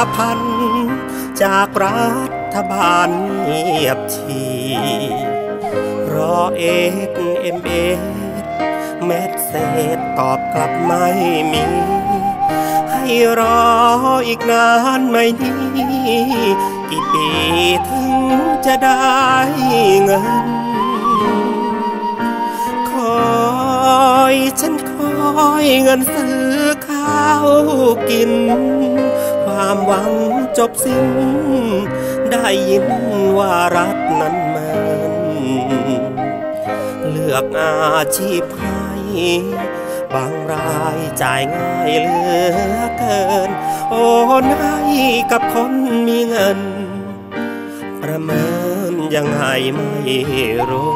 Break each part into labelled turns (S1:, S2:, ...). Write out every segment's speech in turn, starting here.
S1: 5,000จากรัฐบาลเงียบชีรอSMSเม็ดเศษตอบกลับไม่มีให้รออีกนานไหมนี่กี่ปีถึงจะได้เงินคอยฉันคอยเงินซื้อข้าวกินความหวังจบสิ้นได้ยินว่ารัฐนั้นมันเลือกอาชีพให้บางรายจ่ายง่ายเหลือเกินโอนให้กับคนมีเงินประเมินยังไงไม่รู้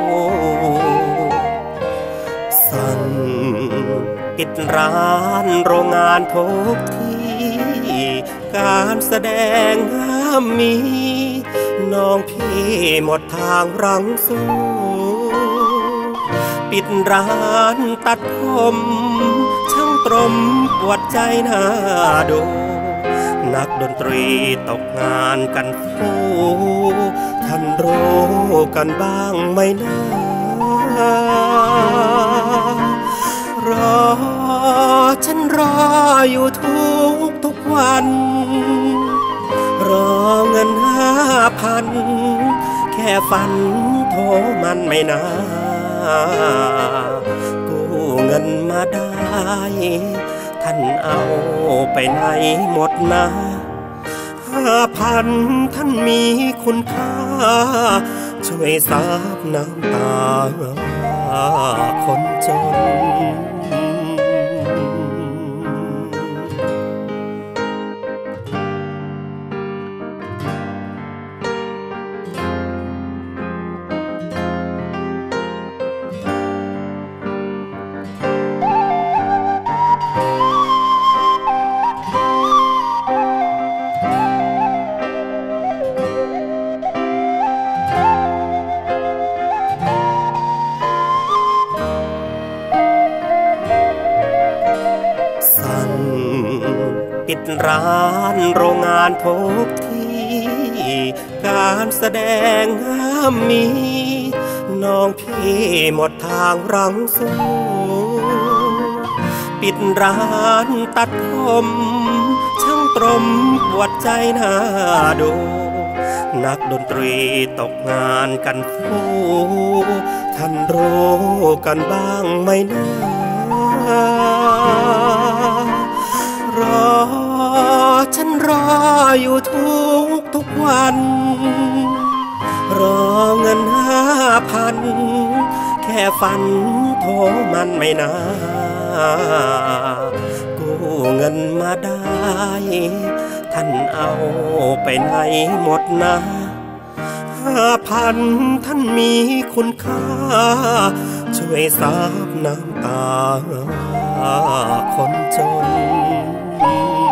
S1: สั่งปิดร้านโรงงานทุกที่การแสดงห้ามมีน้องพี่หมดทางรังสู้ปิดร้านตัดผมช่างตรมปวดใจน่าดูนักดนตรีตกงานกันฟูท่านรู้กันบ้างไหมนะรอฉันรออยู่ทุกวันรอเงิน5,000แค่ฝันโทมันไม่นานกู้เงินมาได้ท่านเอาไปไหนหมดนะ5,000ท่านมีคุณค่าช่วยซับน้ำตาคนจนปิดร้านโรงงานทุกที่การแสดงห้ามมีน้องพี่หมดทางรังสู้ปิดร้านตัดผมช่างตรมปวดใจน่าดูนักดนตรีตกงานกันฟูท่านรู้กันบ้างไหมนะรอฉันรออยู่ทุกวันรอเงิน5,000แค่ฝันโทมันไม่นานกู้เงินมาได้ท่านเอาไปไหนหมดนะ5,000ท่านมีคุณค่าช่วยซับน้ำตาคนจน